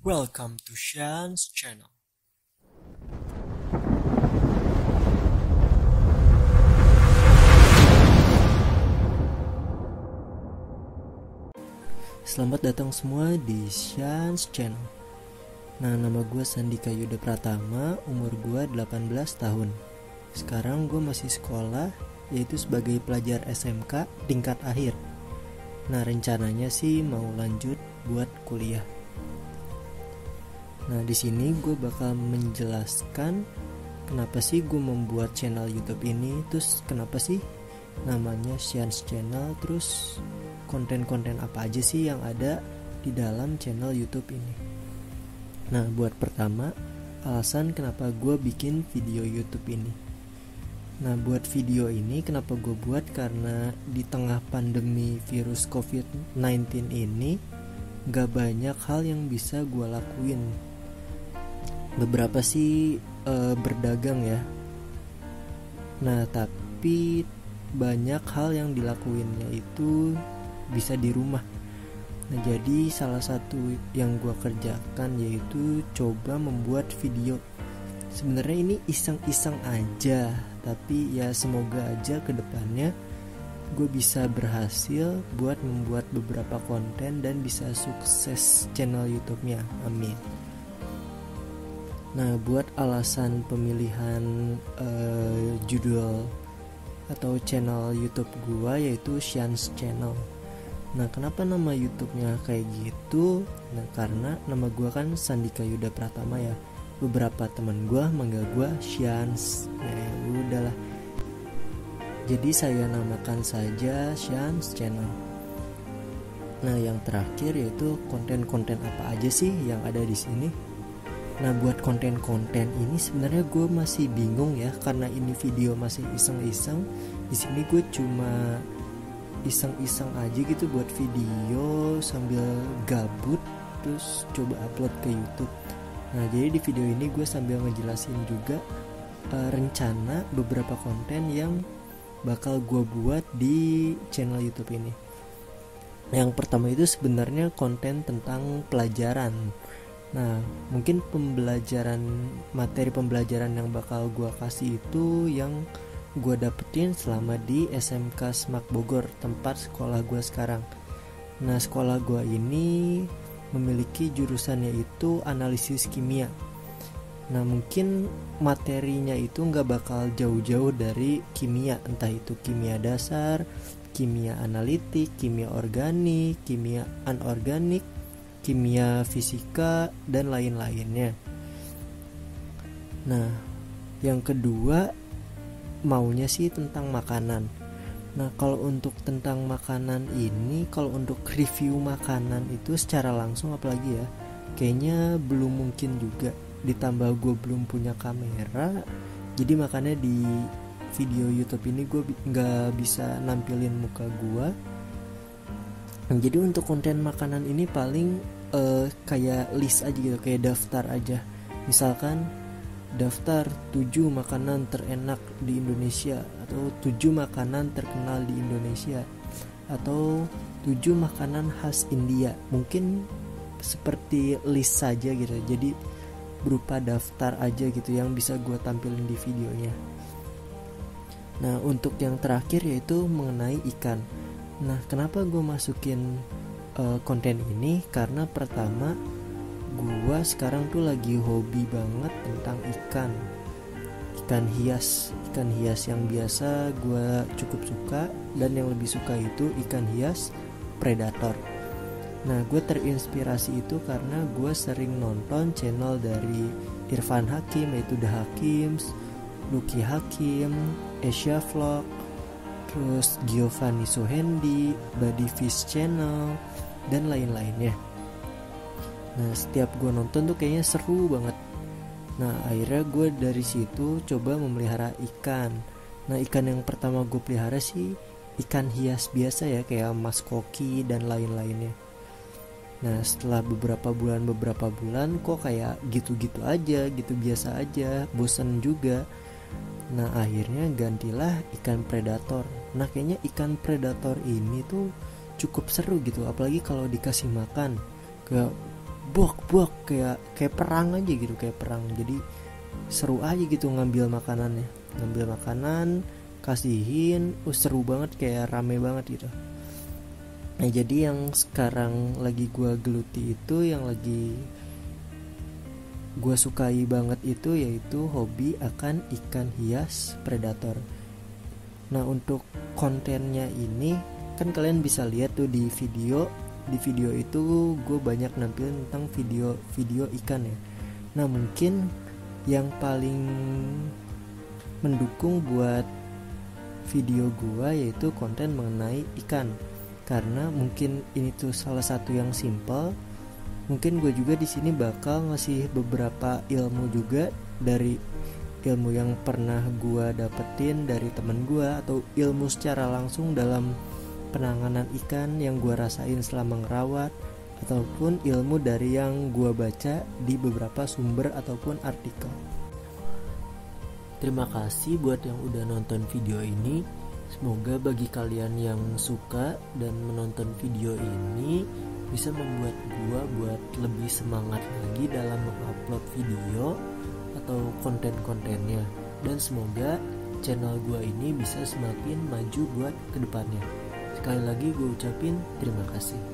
Welcome to Shan's channel. Selamat datang semua di Shan's channel. Nah, nama gue Sandika Yuda Pratama, umur gue 18 tahun. Sekarang gue masih sekolah, yaitu sebagai pelajar SMK tingkat akhir. Nah, rencananya sih mau lanjut buat kuliah. Nah, di sini gue bakal menjelaskan kenapa sih gue membuat channel YouTube ini, terus kenapa sih namanya Shan's Channel, terus konten-konten apa aja sih yang ada di dalam channel YouTube ini. Nah, buat pertama, alasan kenapa gue bikin video YouTube ini. Nah, buat video ini kenapa gue buat, karena di tengah pandemi virus COVID-19 ini gak banyak hal yang bisa gue lakuin. Beberapa sih berdagang ya. Nah, tapi banyak hal yang dilakuin yaitu bisa di rumah. Nah, jadi salah satu yang gue kerjakan yaitu coba membuat video. Sebenarnya ini iseng-iseng aja, tapi ya semoga aja kedepannya gue bisa berhasil buat membuat beberapa konten dan bisa sukses channel YouTube-nya. Amin. Nah, buat alasan pemilihan judul atau channel YouTube gue yaitu Shan's Channel. Nah, kenapa nama YouTube-nya kayak gitu? Nah, karena nama gue kan Sandika Yuda Pratama ya. Beberapa teman gue manggil gue Shan's. Ya udahlah. Jadi saya namakan saja Shan's Channel. Nah, yang terakhir yaitu konten-konten apa aja sih yang ada di sini. Nah, buat konten-konten ini sebenarnya gue masih bingung ya, karena ini video masih iseng-iseng. Di sini gue cuma iseng-iseng aja gitu buat video sambil gabut, terus coba upload ke YouTube. Nah, jadi di video ini gue sambil ngejelasin juga rencana beberapa konten yang bakal gue buat di channel YouTube ini. Yang pertama itu sebenarnya konten tentang pelajaran. Nah, mungkin materi pembelajaran yang bakal gue kasih itu yang gue dapetin selama di SMK Semak Bogor, tempat sekolah gue sekarang. Nah, sekolah gue ini memiliki jurusannya itu analisis kimia. Nah, mungkin materinya itu gak bakal jauh-jauh dari kimia, entah itu kimia dasar, kimia analitik, kimia organik, kimia anorganik, kimia fisika, dan lain-lainnya. Nah, yang kedua maunya sih tentang makanan. Nah, kalau untuk tentang makanan ini, kalau untuk review makanan itu secara langsung apalagi ya, kayaknya belum mungkin juga. Ditambah gue belum punya kamera, jadi makanya di video YouTube ini gue gak bisa nampilin muka gue. Jadi untuk konten makanan ini paling kayak list aja gitu, kayak daftar aja. Misalkan daftar 7 makanan terenak di Indonesia, atau 7 makanan terkenal di Indonesia, atau 7 makanan khas India. Mungkin seperti list saja gitu, jadi berupa daftar aja gitu yang bisa gue tampilin di videonya. Nah, untuk yang terakhir yaitu mengenai ikan. Nah, kenapa gue masukin konten ini? Karena pertama, gue sekarang tuh lagi hobi banget tentang ikan hias yang biasa gue cukup suka, dan yang lebih suka itu ikan hias predator. Nah, gue terinspirasi itu karena gue sering nonton channel dari Irfan Hakim, yaitu The Hakims, Lucky Hakim, Asia Vlog, terus Giovanni Suhendi, Buddy Fish Channel, dan lain-lainnya. Nah, setiap gue nonton tuh kayaknya seru banget. Nah, akhirnya gue dari situ coba memelihara ikan. Nah, ikan yang pertama gue pelihara sih ikan hias biasa ya, kayak mas koki dan lain-lainnya. Nah, setelah beberapa bulan kok kayak gitu-gitu aja, gitu biasa aja, bosan juga. Nah, akhirnya gantilah ikan predator. Nah, kayaknya ikan predator ini tuh cukup seru gitu, apalagi kalau dikasih makan. Ke buak kayak perang aja gitu, kayak perang. Jadi seru aja gitu ngambil makanan kasihin, seru banget, kayak rame banget gitu. Nah jadi yang sekarang lagi gue geluti itu, yang lagi gue sukai banget itu yaitu hobi akan ikan hias predator. Nah untuk kontennya ini kan kalian bisa lihat tuh di video itu gue banyak nampilin tentang video ikan ya. Nah mungkin yang paling mendukung buat video gue yaitu konten mengenai ikan, karena mungkin ini tuh salah satu yang simple. Mungkin gue juga di sini bakal ngasih beberapa ilmu juga, dari ilmu yang pernah gue dapetin dari temen gue, atau ilmu secara langsung dalam penanganan ikan yang gue rasain selama ngerawat, ataupun ilmu dari yang gue baca di beberapa sumber ataupun artikel. Terima kasih buat yang udah nonton video ini. Semoga bagi kalian yang suka dan menonton video ini bisa membuat gue buat lebih semangat lagi dalam mengupload video atau konten-kontennya, dan semoga channel gue ini bisa semakin maju buat kedepannya. Sekali lagi gue ucapin terima kasih.